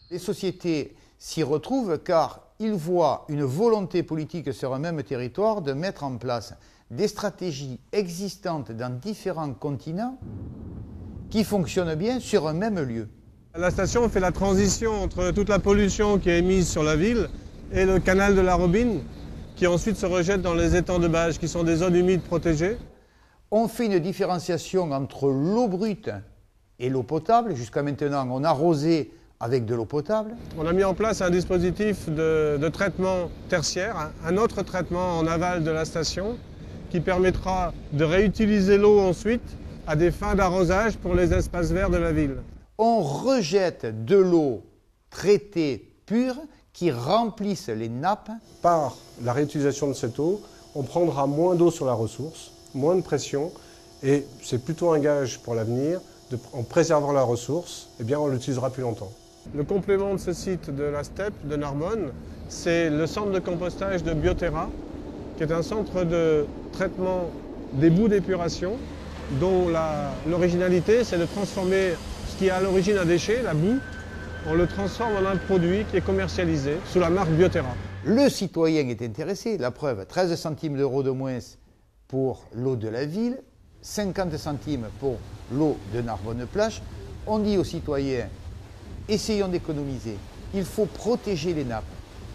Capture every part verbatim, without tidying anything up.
Les sociétés s'y retrouvent car ils voient une volonté politique sur un même territoire de mettre en place des stratégies existantes dans différents continents qui fonctionnent bien sur un même lieu. La station fait la transition entre toute la pollution qui est émise sur la ville et le canal de la Robine qui ensuite se rejette dans les étangs de Bages qui sont des zones humides protégées. On fait une différenciation entre l'eau brute et l'eau potable. Jusqu'à maintenant, on arrosait avec de l'eau potable. On a mis en place un dispositif de, de traitement tertiaire, un autre traitement en aval de la station qui permettra de réutiliser l'eau ensuite à des fins d'arrosage pour les espaces verts de la ville. On rejette de l'eau traitée pure qui remplissent les nappes. Par la réutilisation de cette eau, on prendra moins d'eau sur la ressource, moins de pression, et c'est plutôt un gage pour l'avenir. En préservant la ressource, eh bien, on l'utilisera plus longtemps. Le complément de ce site de la steppe de Narbonne, c'est le centre de compostage de Bioterra, qui est un centre de traitement des boues d'épuration, dont l'originalité, c'est de transformer ce qui est à l'origine un déchet, la boue, on le transforme en un produit qui est commercialisé sous la marque Bioterra. Le citoyen est intéressé, la preuve, treize centimes d'euros de moins pour l'eau de la ville, cinquante centimes pour l'eau de Narbonne-Plage. On dit aux citoyens, essayons d'économiser, il faut protéger les nappes.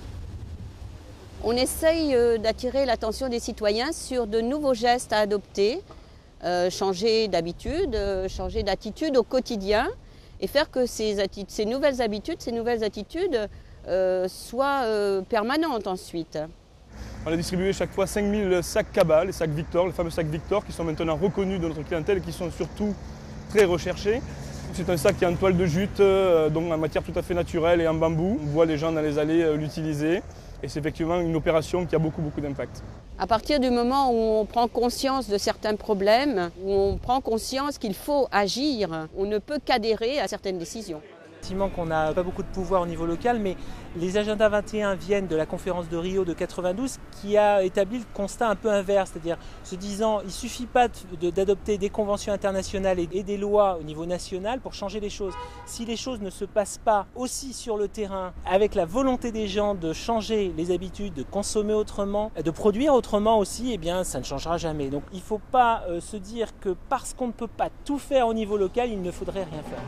On essaye d'attirer l'attention des citoyens sur de nouveaux gestes à adopter, euh, changer d'habitude, euh, changer d'attitude au quotidien et faire que ces, ces nouvelles habitudes, ces nouvelles attitudes euh, soient euh, permanentes ensuite. On a distribué chaque fois cinq mille sacs Cabas, les sacs Victor, les fameux sacs Victor qui sont maintenant reconnus de notre clientèle et qui sont surtout très recherchés. C'est un sac qui est en toile de jute, euh, donc en matière tout à fait naturelle et en bambou. On voit les gens dans les allées euh, l'utiliser et c'est effectivement une opération qui a beaucoup, beaucoup d'impact. À partir du moment où on prend conscience de certains problèmes, où on prend conscience qu'il faut agir, on ne peut qu'adhérer à certaines décisions. Effectivement qu'on n'a pas beaucoup de pouvoir au niveau local, mais les agendas vingt et un viennent de la conférence de Rio de quatre-vingt-douze qui a établi le constat un peu inverse, c'est-à-dire se disant il ne suffit pas d'adopter des conventions internationales et des lois au niveau national pour changer les choses. Si les choses ne se passent pas aussi sur le terrain, avec la volonté des gens de changer les habitudes, de consommer autrement, de produire autrement aussi, eh bien ça ne changera jamais. Donc il ne faut pas euh, se dire que parce qu'on ne peut pas tout faire au niveau local, il ne faudrait rien faire.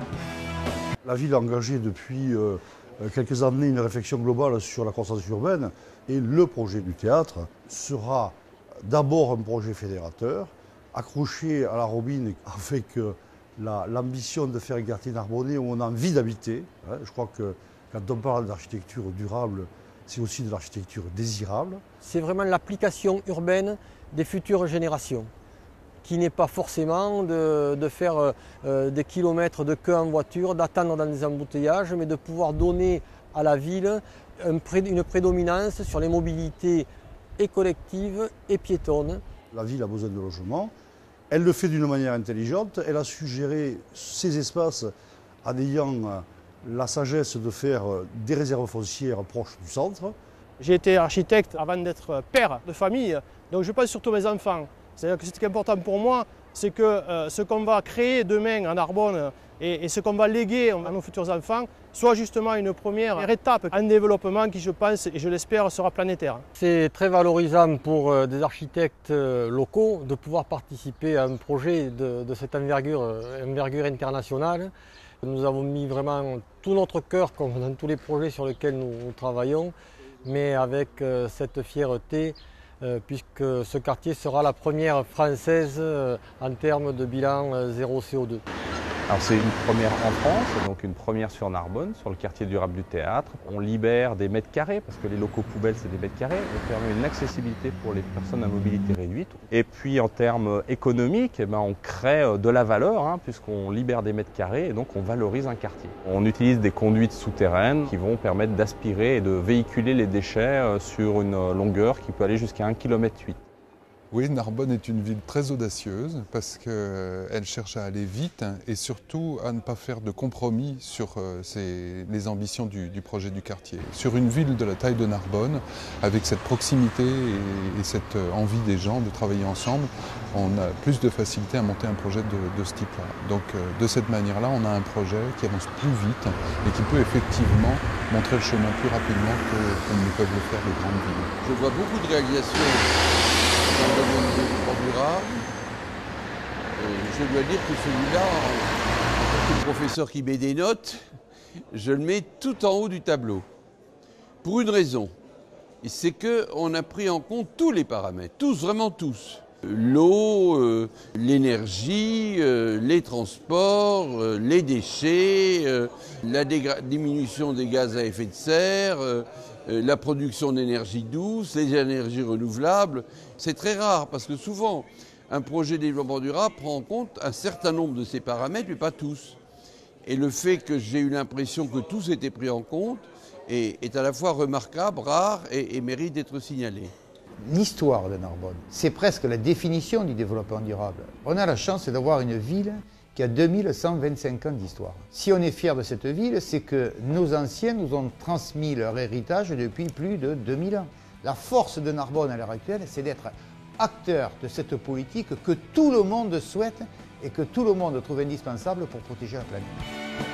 La ville a engagé depuis euh, quelques années une réflexion globale sur la croissance urbaine et le projet du théâtre sera d'abord un projet fédérateur, accroché à la Robine avec euh, l'ambition de faire un quartier narbonnais où on a envie d'habiter. Hein. Je crois que quand on parle d'architecture durable, c'est aussi de l'architecture désirable. C'est vraiment l'application urbaine des futures générations, qui n'est pas forcément de, de faire euh, des kilomètres de queue en voiture, d'attendre dans des embouteillages, mais de pouvoir donner à la ville un pré, une prédominance sur les mobilités et collectives et piétonnes. La ville a besoin de logement, elle le fait d'une manière intelligente, elle a su gérer ces espaces en ayant la sagesse de faire des réserves foncières proches du centre. J'ai été architecte avant d'être père de famille, donc je pense surtout à mes enfants. C'est-à-dire que ce qui est important pour moi, c'est que euh, ce qu'on va créer demain en Narbonne et, et ce qu'on va léguer à nos futurs enfants soit justement une première étape, un développement qui, je pense et je l'espère, sera planétaire. C'est très valorisant pour euh, des architectes euh, locaux de pouvoir participer à un projet de, de cette envergure, euh, envergure internationale. Nous avons mis vraiment tout notre cœur, comme dans tous les projets sur lesquels nous, nous travaillons, mais avec euh, cette fierté, Euh, puisque ce quartier sera la première française euh, en termes de bilan euh, zéro C O deux. Alors c'est une première en France, donc une première sur Narbonne, sur le quartier durable du théâtre. On libère des mètres carrés, parce que les locaux poubelles c'est des mètres carrés. On permet une accessibilité pour les personnes à mobilité réduite. Et puis en termes économiques, eh ben, on crée de la valeur, hein, puisqu'on libère des mètres carrés et donc on valorise un quartier. On utilise des conduites souterraines qui vont permettre d'aspirer et de véhiculer les déchets sur une longueur qui peut aller jusqu'à un virgule huit kilomètres. Oui, Narbonne est une ville très audacieuse parce qu'elle cherche à aller vite et surtout à ne pas faire de compromis sur ses, les ambitions du, du projet du quartier. Sur une ville de la taille de Narbonne, avec cette proximité et, et cette envie des gens de travailler ensemble, on a plus de facilité à monter un projet de, de ce type-là. Donc de cette manière-là, on a un projet qui avance plus vite et qui peut effectivement montrer le chemin plus rapidement que, comme ne peuvent le faire les grandes villes. Je vois beaucoup de réalisations dans le domaine du développement durable. Je dois dire que celui-là, en tant que professeur qui met des notes, je le mets tout en haut du tableau. Pour une raison, c'est qu'on a pris en compte tous les paramètres, tous, vraiment tous. L'eau, euh, l'énergie, euh, les transports, euh, les déchets, euh, la diminution des gaz à effet de serre, euh, euh, la production d'énergie douce, les énergies renouvelables. C'est très rare parce que souvent, un projet de développement durable prend en compte un certain nombre de ces paramètres, mais pas tous. Et le fait que j'ai eu l'impression que tous étaient pris en compte est, est à la fois remarquable, rare et, et mérite d'être signalé. L'histoire de Narbonne, c'est presque la définition du développement durable. On a la chance d'avoir une ville qui a deux mille cent vingt-cinq ans d'histoire. Si on est fier de cette ville, c'est que nos anciens nous ont transmis leur héritage depuis plus de deux mille ans. La force de Narbonne à l'heure actuelle, c'est d'être acteur de cette politique que tout le monde souhaite et que tout le monde trouve indispensable pour protéger la planète.